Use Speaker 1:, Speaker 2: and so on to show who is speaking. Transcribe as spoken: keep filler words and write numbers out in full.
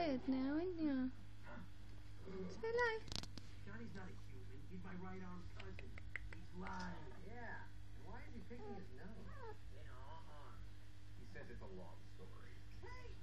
Speaker 1: quiet now, isn't you? Say hello.
Speaker 2: Johnny's not a human. He's my right arm cousin. He's lying.
Speaker 3: Yeah. And why is he picking his nose?
Speaker 2: Uh-uh.
Speaker 3: He says it's a long story.
Speaker 2: Hey!